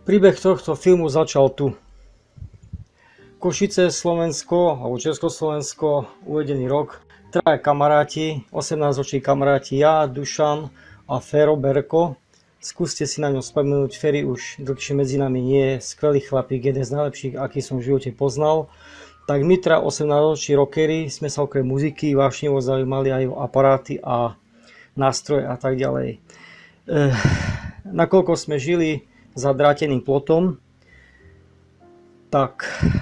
Príbeh tohto filmu začal tu. Košice, Slovensko, alebo Československo, uvedený rok. Traja kamaráti, 18-roční kamaráti, ja, Dušan a Fero Berko. Skúste si na ňom spomenúť, Ferry už dlhšie medzi nami nie je, skvelý chlapík, jeden z najlepších, aký som v živote poznal. Tak my traja 18-roční rockery sme sa okrem muziky vášnivo zaujímali aj o aparáty a nástroje a tak ďalej. Nakoľko sme žili za dráteným plotom, tak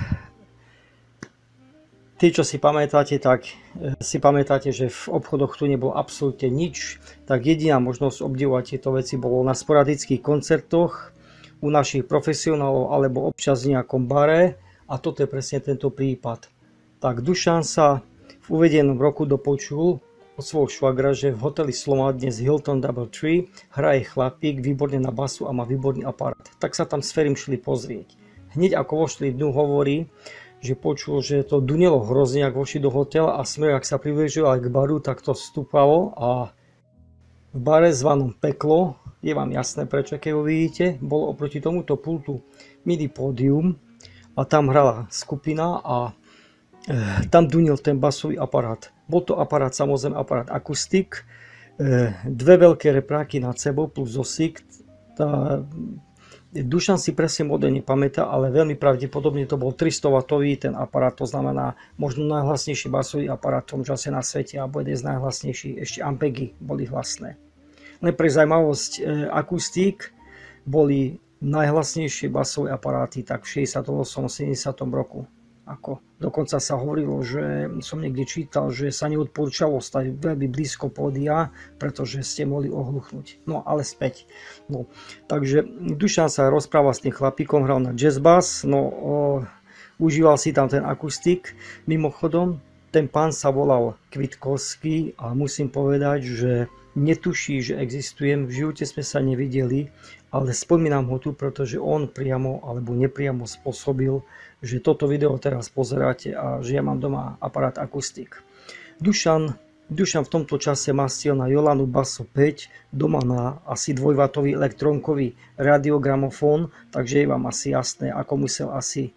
tí, čo si pamätáte, že v obchodoch tu nebolo absolútne nič, tak jediná možnosť obdivovať tieto veci bolo na sporadických koncertoch u našich profesionálov alebo občas v nejakom bare, a toto je presne tento prípad. Tak Dušan sa v uvedenom roku dopočul od svojho švagra, že v hoteli Sloma, dnes Hilton Double Tree, hraje chlapík výborne na basu a má výborný aparát. Tak sa tam s Ferim šli pozrieť. Hneď ako vošli dnu, hovorí, že počul, že to dunelo hrozne, ak vošli do hotela a smer, ak sa približil aj k baru, tak to stúpalo a v bare zvanom Peklo, je vám jasné prečo, keď ho vidíte, bolo oproti tomuto pultu midi pódium a tam hrala skupina a tam dunil ten basový aparát. Bol to aparát, samozrejme aparát Acoustic, dve veľké repráky nad sebou plus zosík. Dušan si presne model nepamätá, ale veľmi pravdepodobne to bol 300W ten aparát, to znamená možno najhlasnejší basový aparát v tom čase na svete, alebo jeden z najhlasnejších, ešte Ampegy boli hlasné. Len pre zaujímavosť, Acoustic boli najhlasnejšie basové aparáty tak v 68. 70. roku. Dokonca sa hovorilo, že som niekde čítal, že sa neodporúčalo stať veľmi blízko pódia, pretože ste mohli ohluchnúť. No ale späť. No, takže Dušan sa rozprával s tým chlapíkom, hral na jazz bass, užíval si tam ten akustik. Mimochodom, ten pán sa volal Kvitkovský a musím povedať, že netuší, že existujem. V živote sme sa nevideli, ale spomínam ho tu, pretože on priamo alebo nepriamo spôsobil, že toto video teraz pozeráte a že ja mám doma aparát Acoustic. Dušan v tomto čase mastil na Jolanu Basso 5, doma na asi 2W elektrónkový radiogramofón, takže je vám asi jasné, ako musel asi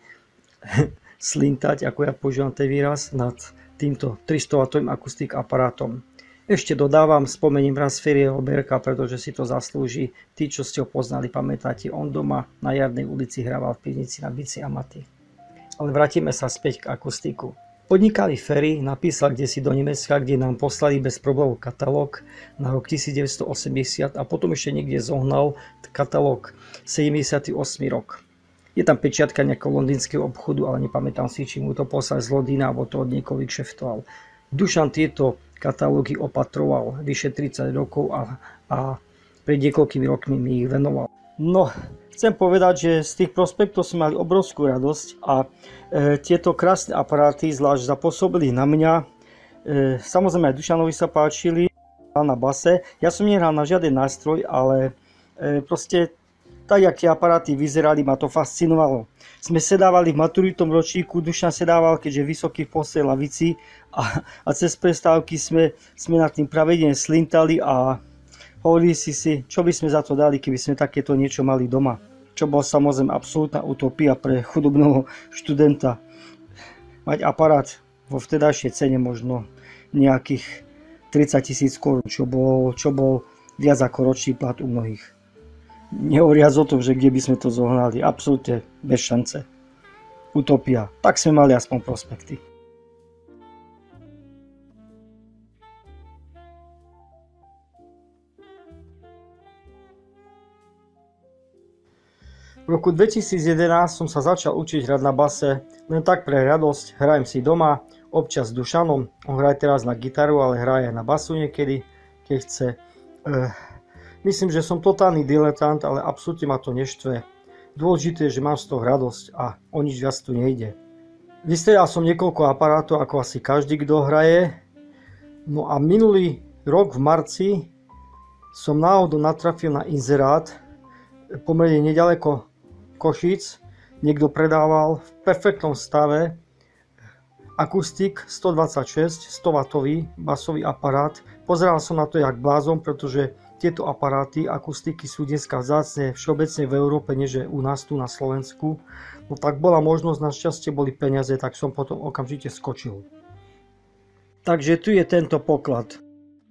slintať, ako ja používam ten výraz, nad týmto 300W akustik aparátom. Ešte dodávam, spomením raz Ferryho Berka, pretože si to zaslúži. Tí, čo ste ho poznali, pamätáte, on doma na Jarnej ulici hrával v pivnici na bici a maty. Ale vrátime sa späť k akustiku. Podnikali Ferry napísal kdesi do Nemecka, kde nám poslali bez problémov katalóg na rok 1980 a potom ešte niekde zohnal katalóg 78 rok. Je tam pečiatka nejakého londýnskeho obchodu, ale nepamätám si, či mu to poslali z Londýna, alebo to od niekoho kšeftoval. Dušan tieto katalógy opatroval vyše 30 rokov a pred niekoľkými rokmi mi ich venoval. No, chcem povedať, že z tých prospektov sme mali obrovskú radosť a tieto krásne aparáty zvlášť zapôsobili na mňa. Samozrejme aj Dušanovi sa páčili na base. Ja som nehral na žiaden nástroj, ale proste tak, jak tie aparáty vyzerali, ma to fascinovalo. Sme sedávali v maturitom ročníku, Dušan sedával, keďže vysoký v postej lavici a cez prestávky sme nad tým pravidelne slintali a hovorili si, čo by sme za to dali, keby sme takéto niečo mali doma. Čo bol samozrejme absolútna utopia pre chudobného študenta. Mať aparát vo vtedajšej cene možno nejakých 30 000 korún, čo bol viac ako ročný plat u mnohých. Nehovoriac o tom, že kde by sme to zohnali, absolútne bez šance. Utopia. Tak sme mali aspoň prospekty. V roku 2011 som sa začal učiť hrať na base, len tak pre radosť, hrajem si doma, občas s Dušanom, on hraje teraz na gitaru, ale hraje na basu niekedy, keď chce. Myslím, že som totálny diletant, ale absolútne ma to neštve. Dôležité je, že mám z toho radosť a o nič viac tu nejde. Vystriedal som niekoľko aparátov, ako asi každý, kto hraje. No a minulý rok v marci som náhodou natrafil na inzerát, pomerne nedaleko Košíc. Niekto predával v perfektnom stave Acoustic 126 100W basový aparát. Pozeral som na to jak blázon, pretože tieto aparáty, akustiky sú dneska vzácne všeobecne v Európe, než u nás tu na Slovensku. No tak bola možnosť, našťastie boli peniaze, tak som potom okamžite skočil. Takže tu je tento poklad.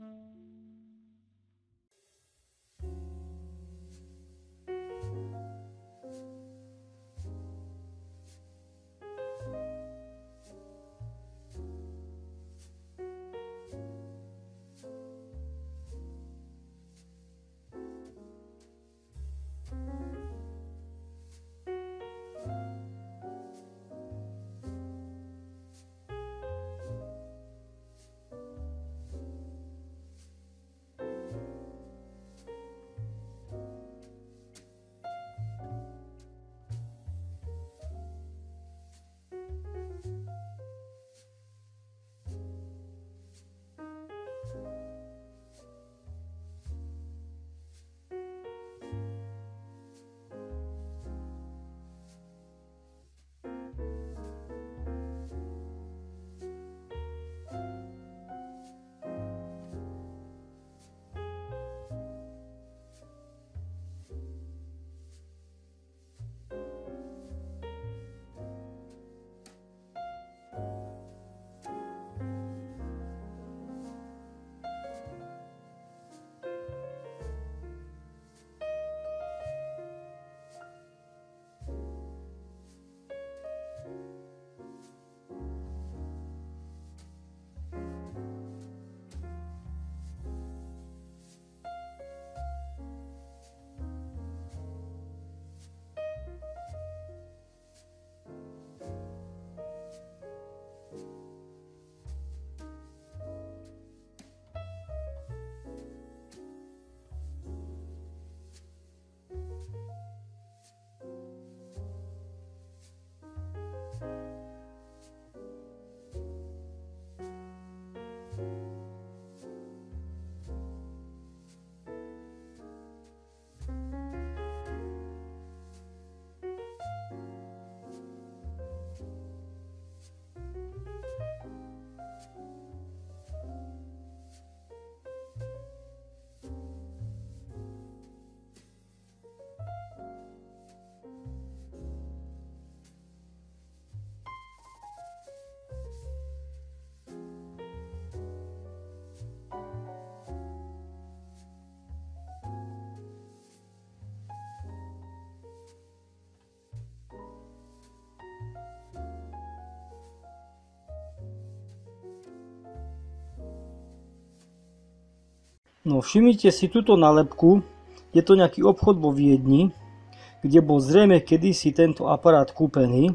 No všimnite si túto nálepku, je to nejaký obchod vo Viedni, kde bol zrejme kedysi tento aparát kúpený.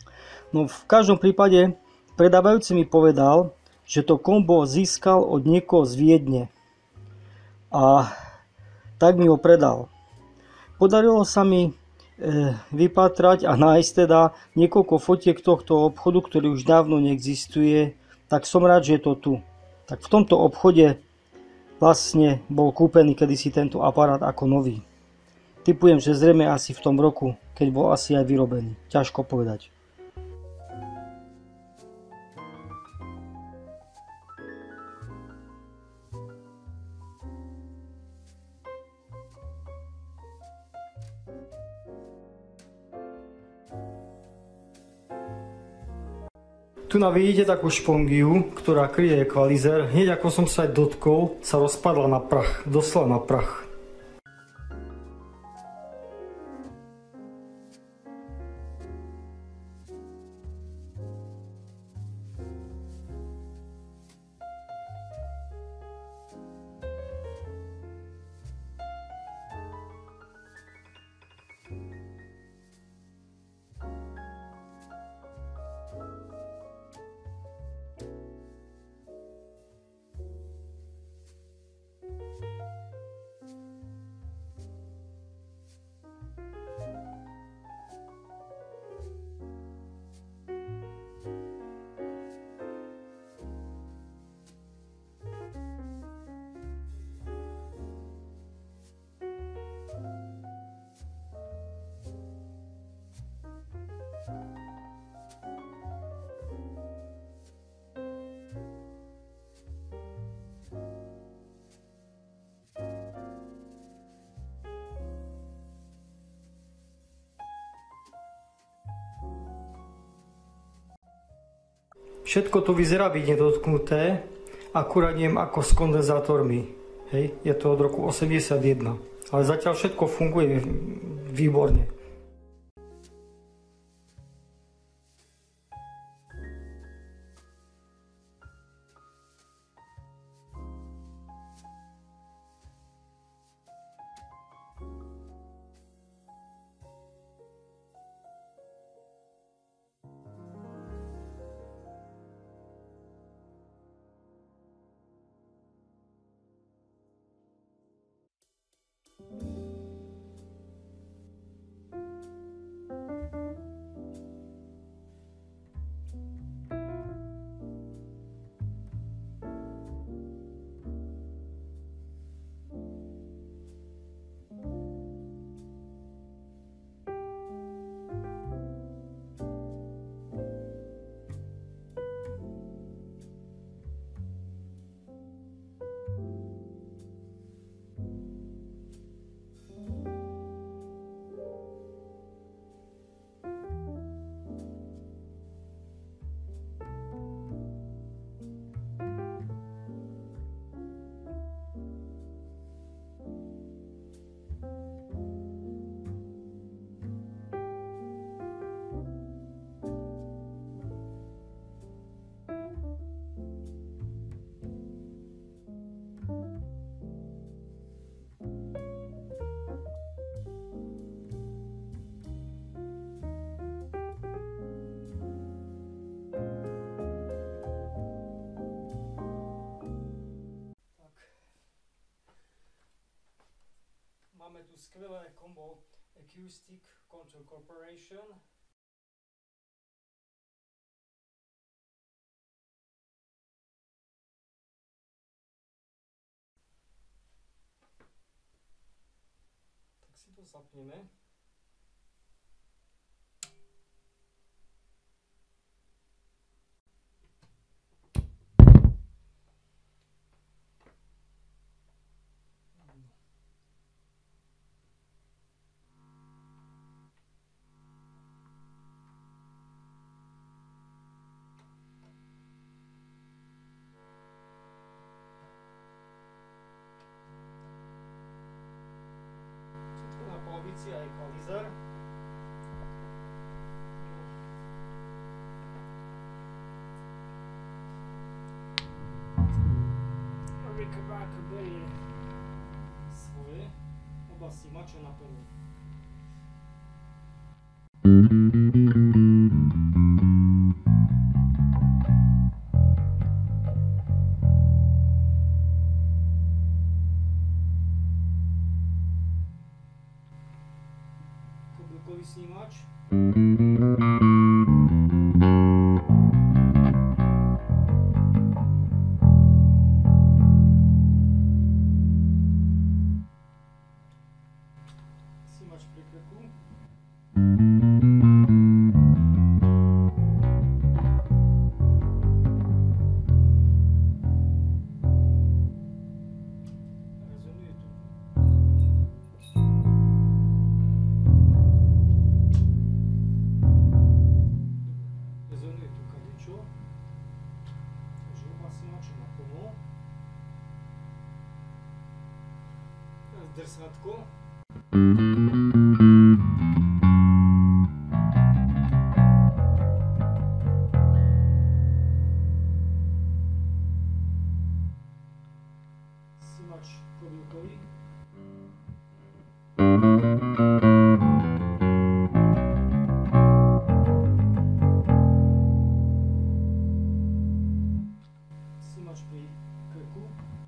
No v každom prípade predávajúci mi povedal, že to kombo získal od niekoho z Viedne. A tak mi ho predal. Podarilo sa mi vypatrať a nájsť teda niekoľko fotiek tohto obchodu, ktorý už dávno neexistuje, tak som rád, že je to tu. Tak v tomto obchode vlastne bol kúpený kedysi tento aparát ako nový. Tipujem, že zrejme asi v tom roku, keď bol asi aj vyrobený. Ťažko povedať. Tu vidíte takú špongiu, ktorá kryje ekvalizer. Hneď ako som sa aj dotkol, sa rozpadla na prach, doslova na prach. Všetko to vyzerá byť nedotknuté, akurát neviem ako s kondenzátormi. Hej, je to od roku 81. Ale zatiaľ všetko funguje výborne. Máme tu skvelé kombo Acoustic Corporation. Tak si to zapneme. Polovici a equalizer. Rickenbacker berie svoje, oba snímače naplní. Kabelkový snímač. Snímač prikreku. Rezonuje tu. Rezonuje tu kadečo. Takže oba snímače naplno. Teraz drsátko. Snímač kabelkový. Snímač pri krku.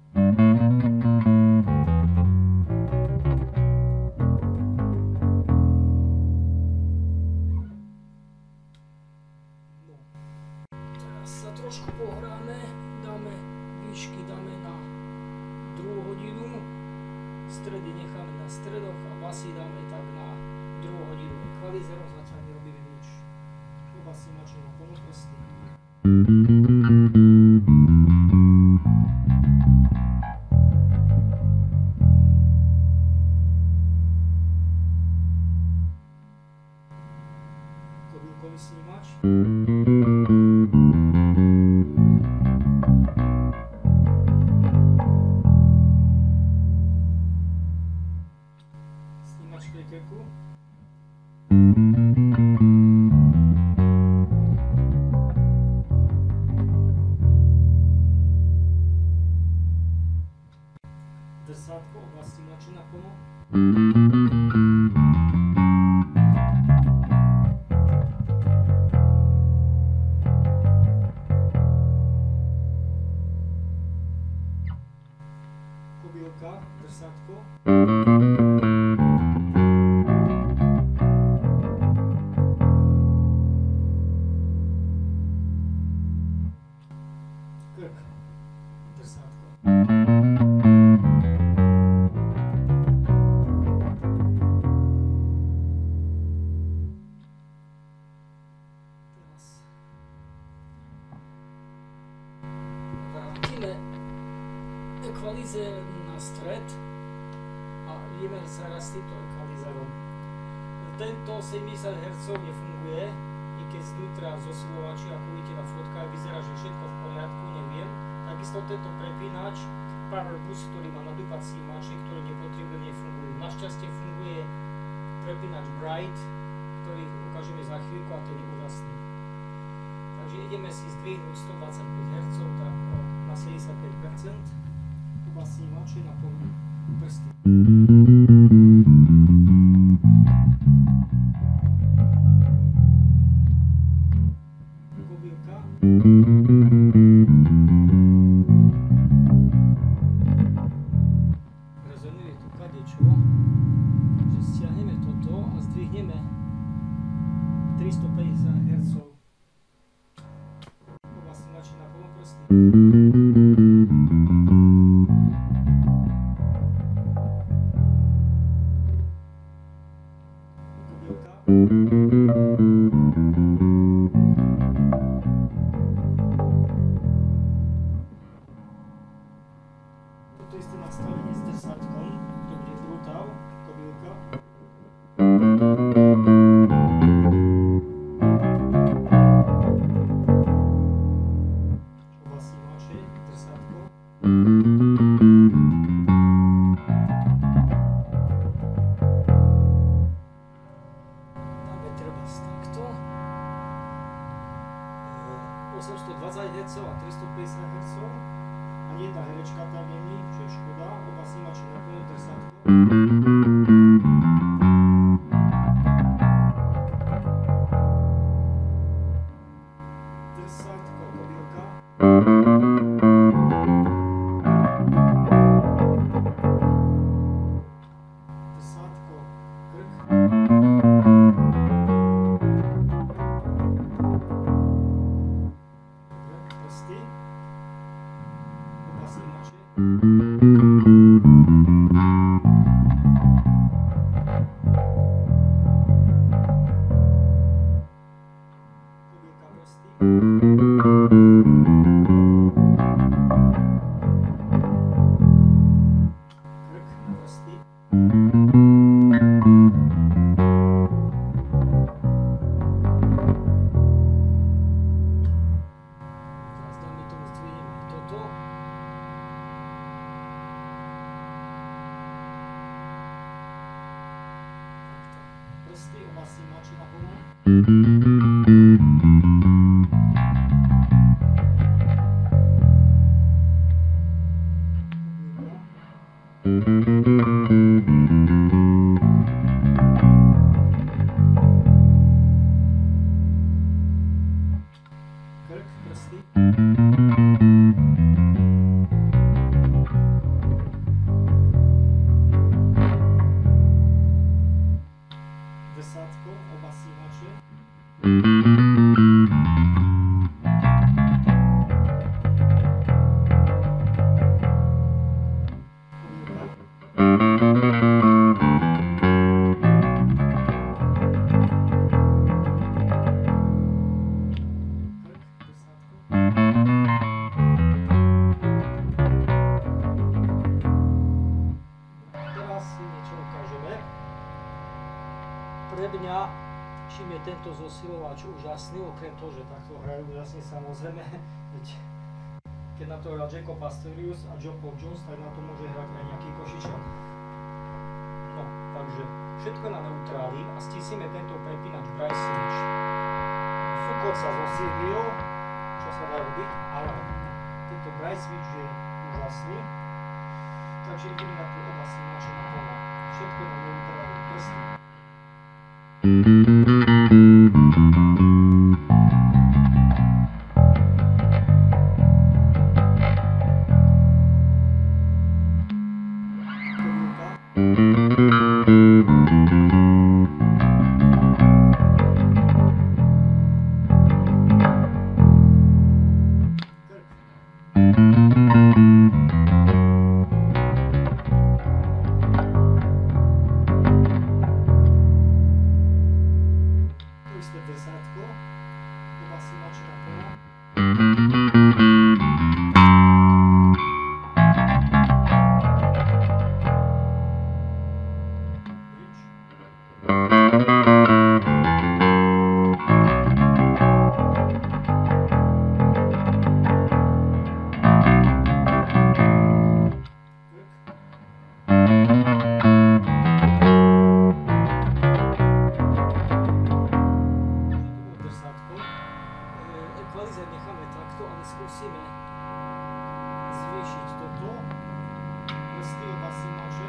No. Teraz sa trošku pohráme, dáme výšky dáme na druhú hodinu, stredy necháme na stredoch a basy dáme tak na druhú hodinu. Ekvalizerom zatiaľ nerobíme nič. Oba snímače na plnoprsty. Kabelkový snímač. krku. Drsátko, oblasti moči naplno. Kobylka, drsátko. Krk, drsátko. Vrátime ekvalizér na stred a ideme zaraz s týmto ekvalizérom. Tento 70 Hz nefunguje, i keď znútra zosilovači, ako vidíte na fotkách, vyzerá, že všetko v poriadku, neviem. Takisto tento prepínač, power bus, ktorý má nadúpací maček, ktorý nepotrebuje, nefunguje. Našťastie funguje prepínač Bright, ktorý ukážeme za chvíľku a ten je úžasný. Takže ideme si zdvihnúť 125 Hz tak na 75%. Oba snímače na plnú prsty. Kobylka. Rezonuje tu kadečo, takže stiahneme toto a zdvihneme 350 Hz. Oba snímače na plnú prsty. Toto isté nastavenie s drsátkom, to bude brutál, kobylka. Oba snímače, drsátko. Dáme trebárs takto. 820 Hz a 350 Hz. Ani jedna herečka tam není, čo je škoda. Oba snímače na plnú drsátko. Drsátko, kobylka. Drsátko, krk. Prsty. Oba snímače. Kobylka, prsty. Krk na prsty. Teraz dáme tomu zdvihneme toto. Prsty, oba snímače na plnú. Krk, prsty. Drsátko, oba snímače. Pre mňa, čím je tento zosilovač úžasný, okrem toho, že takto hrajú úžasne, samozrejme, keď na to hral Jacob Pastorius a Joe Paul Jones, tak na to môže hrať aj nejaký Košičan. No, takže Všetko na neutráli a stisneme tento prepínač Bright Switch. Súkot sa zosílil, čo sa dá robiť, ale tento Bright Switch je úžasný. Takže ideme na tú oba snímače na plno. Všetko na neutráli prsty. Necháme takto, ale skúsime zvýšiť toto. Prsty oba snímače.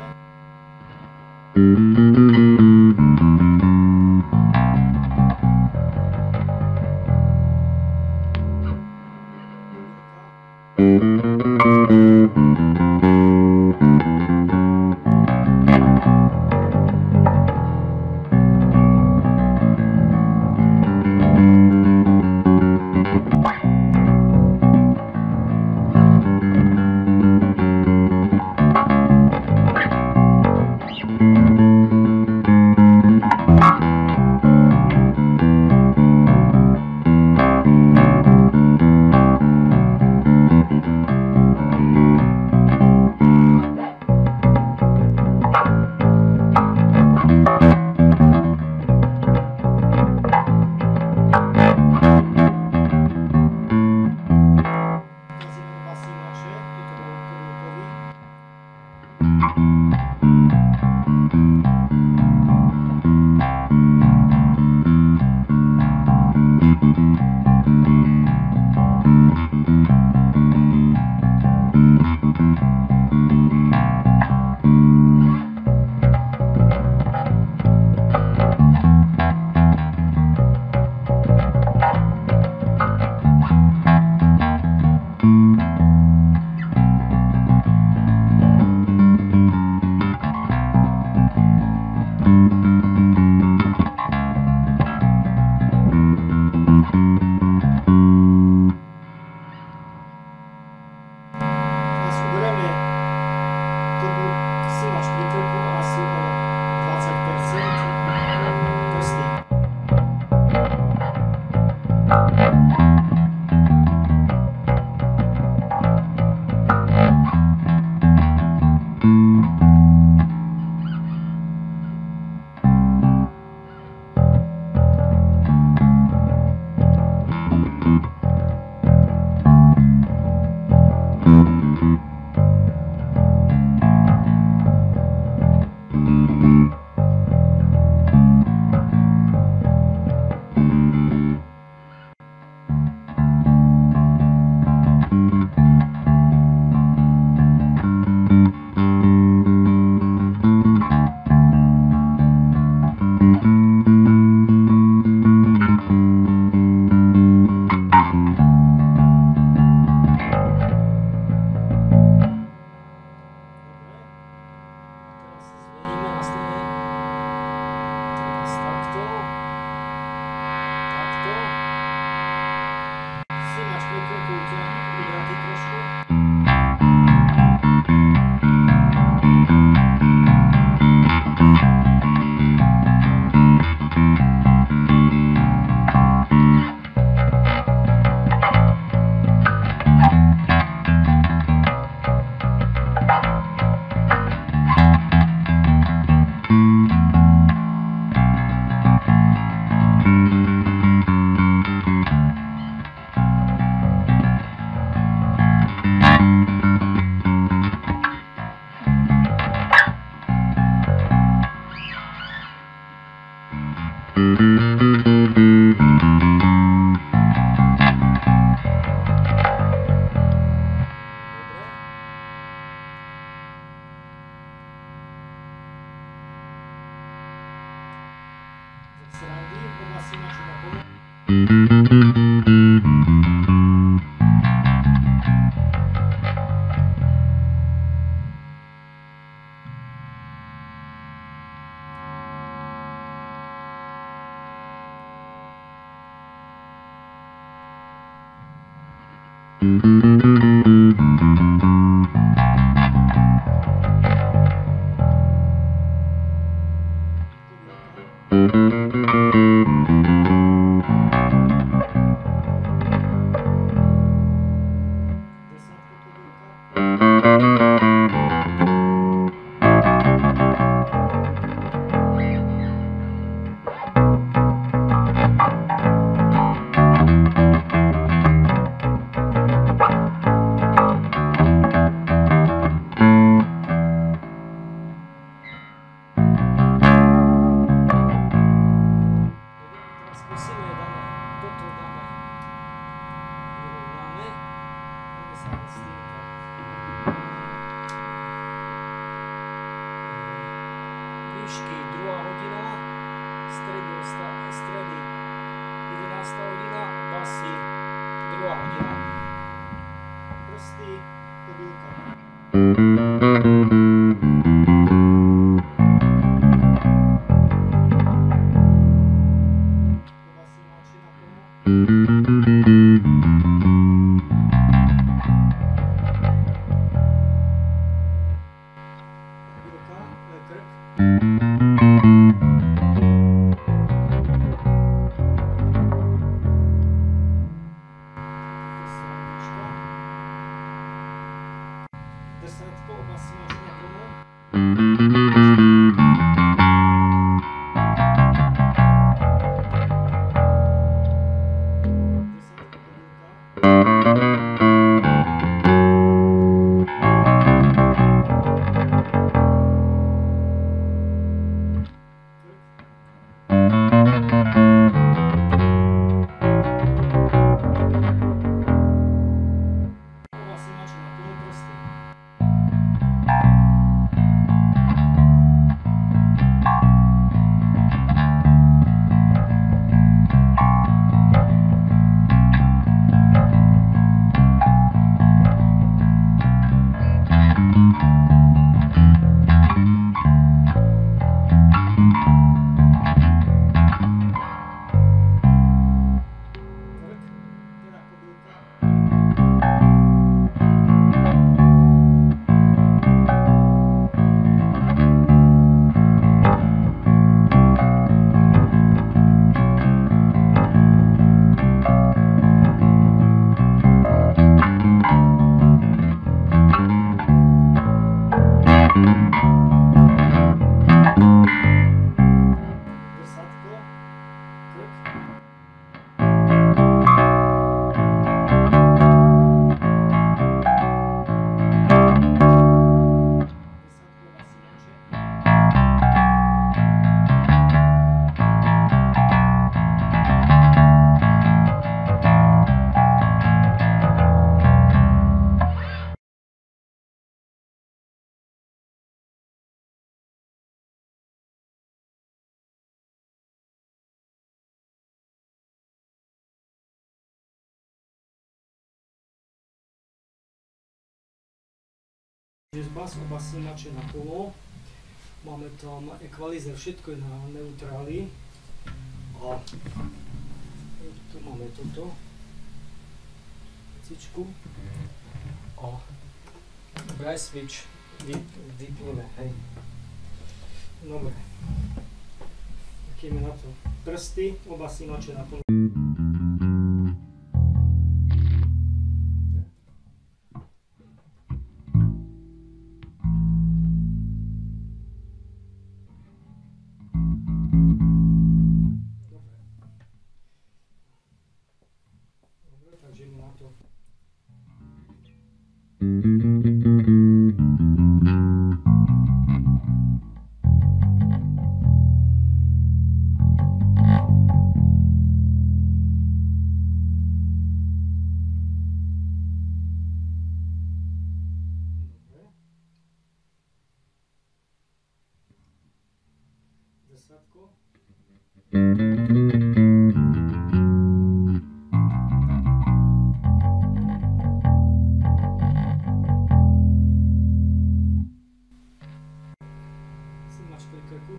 Srandy, oblasti mači na polu. Výšky 2 hodina, stredy 11 hodina, basy 2 hodina. Prostý, kobylka. Basy mači na polu. Desátko, oblasti mači na polu. Bas, oblasti mači na polo. Máme tam equalizer, všetko je na neutráli. A tu máme toto vecičku. A braj switch vypneme, hej. Dobre. Tak ideme na to. Prsty, oblasti mači na polo. Takže ideme na to. Desátko. Snímač pri krku.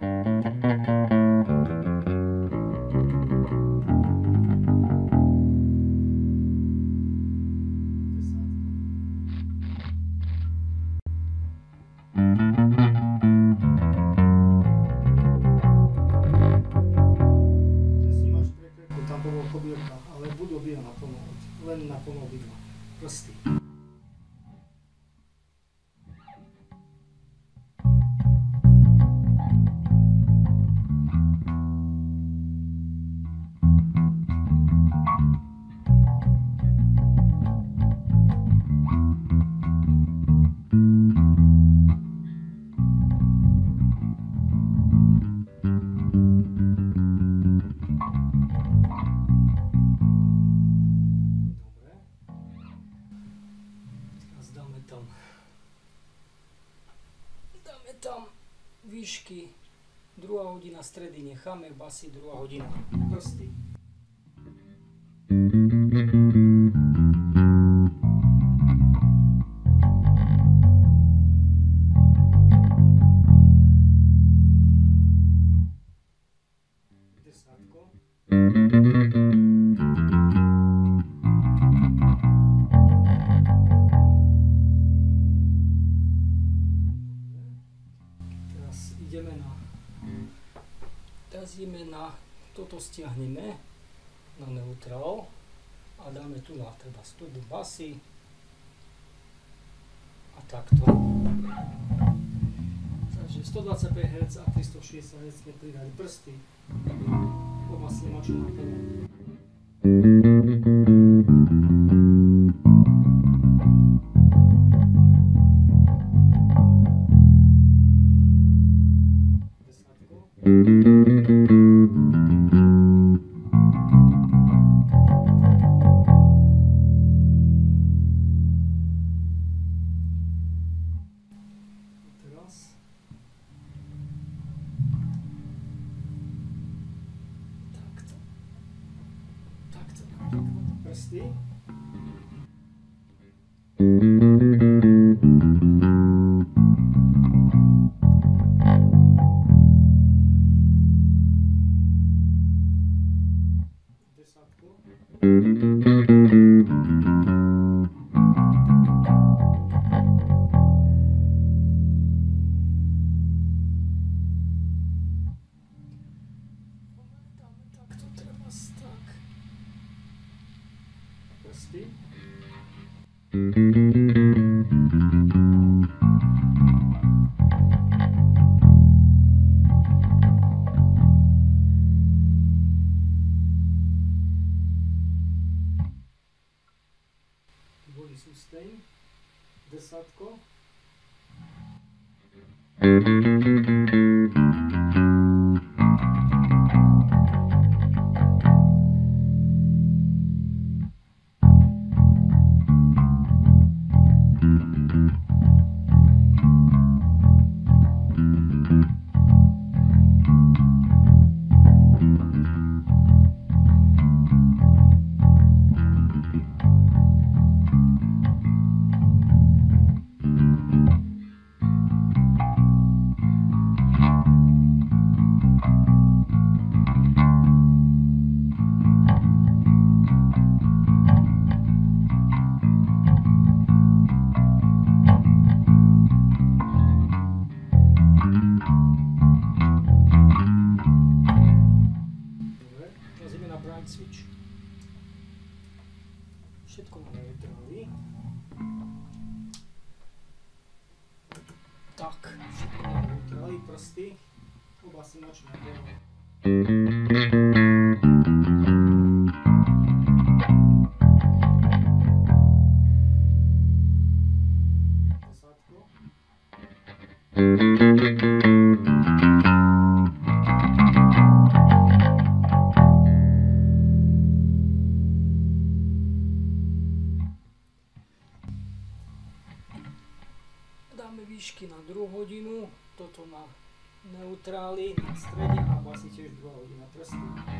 Ale budú obidva naplno, len naplno obidva prsty. Dáme tam výšky, druhá hodina stredy necháme, basy, druhá hodina prsty. Desátko. Teraz ideme na, toto stiahneme na neutrál a dáme tu na teda stubu basy a takto. Takže 125 Hz a 360 Hz sme pridali prsty, oba snímače na plno. Prsty. Desátko. Takto treba tak. Prsty. Body sustain. Desátko. Switch. Všetko na neutráli. Tak, všetko na neutráli, prsty, oba snímače na plno. Desátko. Dáme výšky na druhú hodinu, toto na neutrály na strede a basy tiež 2 hodina trsty.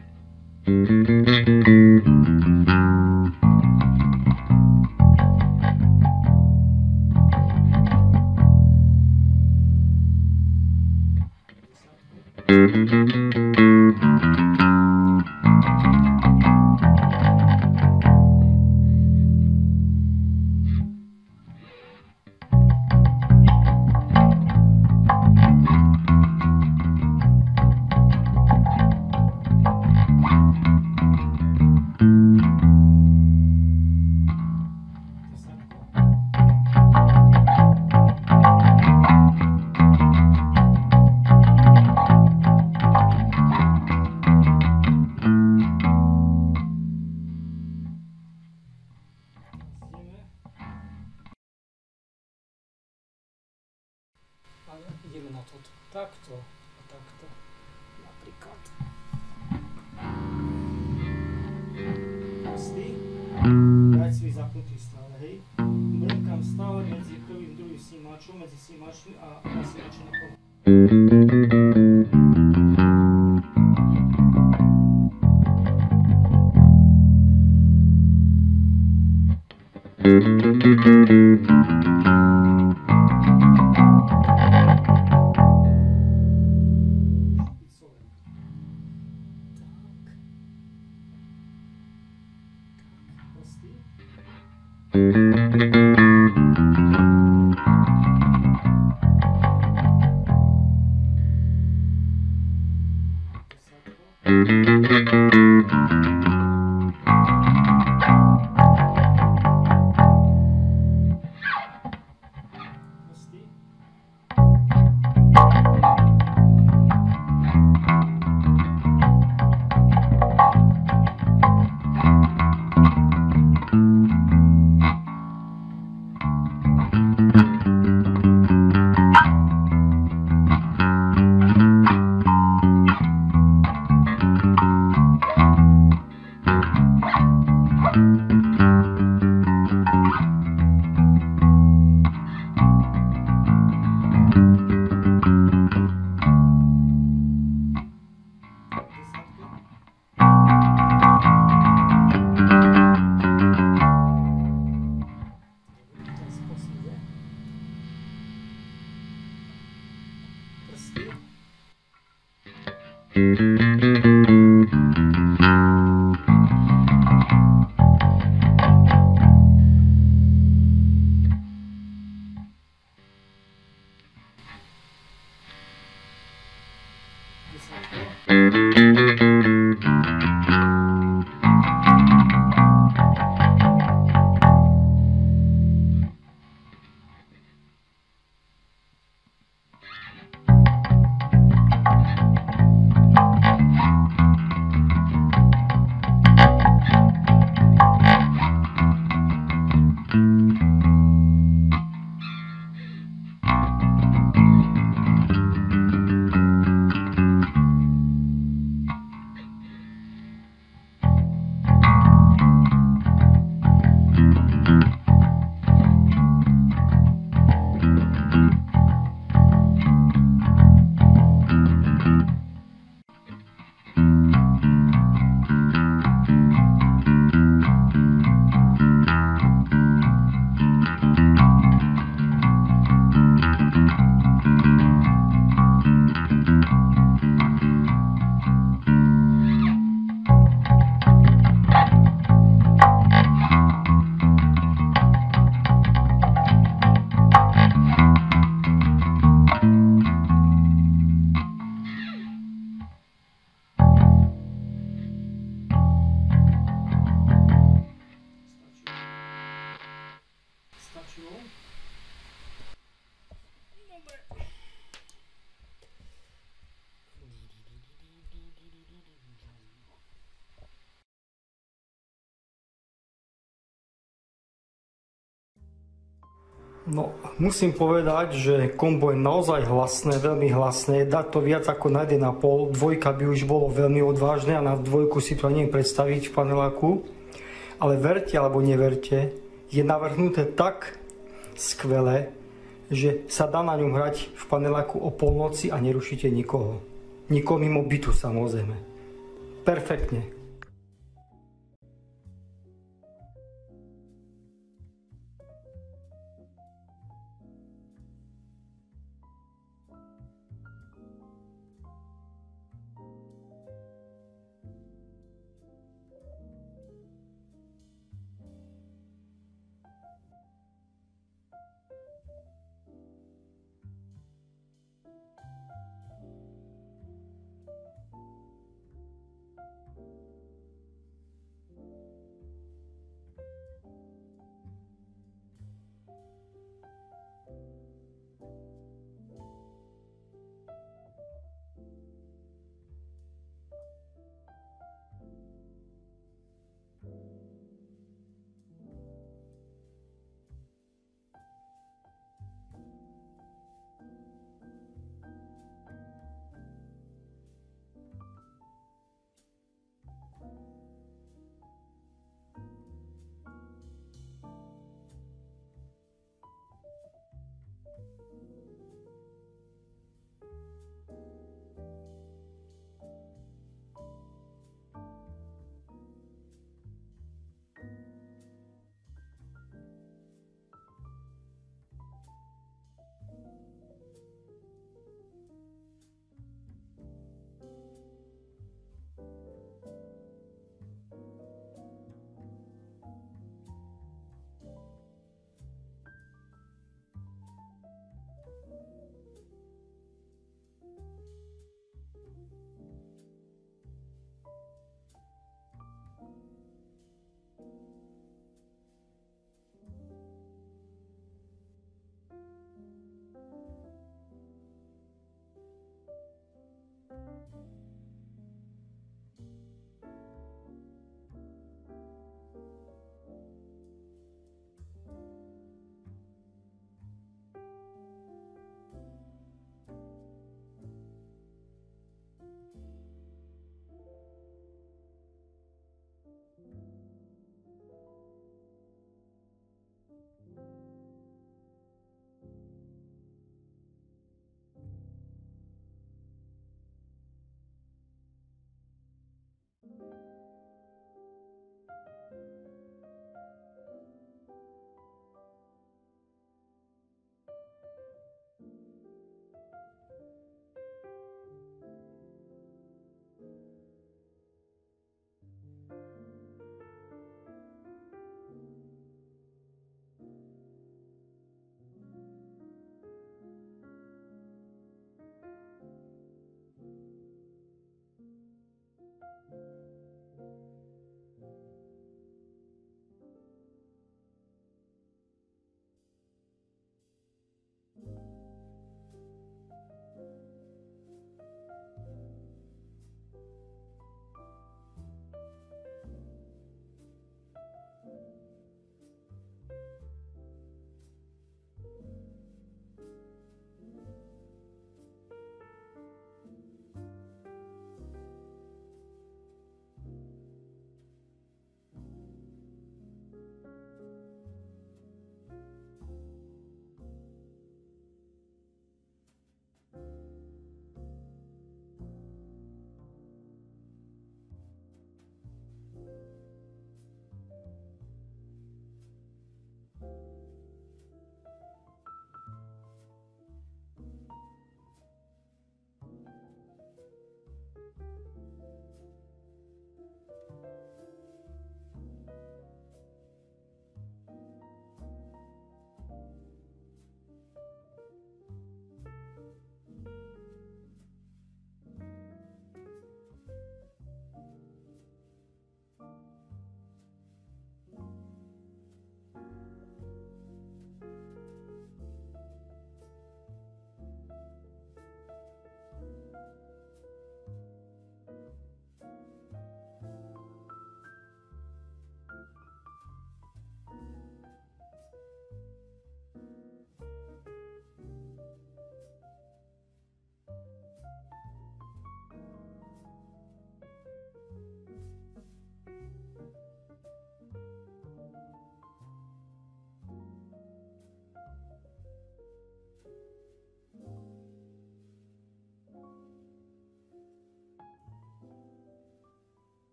Ideme na toto. Takto a takto. Napríklad. Prsty. Dať svoj zapnutý stále, hej. Brnkám stále medzi prvým a druhým snímačom, medzi snímačmi a snímačom na pol. No, musím povedať, že kombo je naozaj hlasné, veľmi hlasné. Dať to viac ako na 1,5. Dvojka by už bolo veľmi odvážne a na dvojku si to neviem predstaviť v paneláku. Ale verte alebo neverte, je navrhnuté tak skvele, že sa dá na ňom hrať v paneláku o polnoci a nerušíte nikoho. Nikoho mimo bytu samozrejme. Perfektne.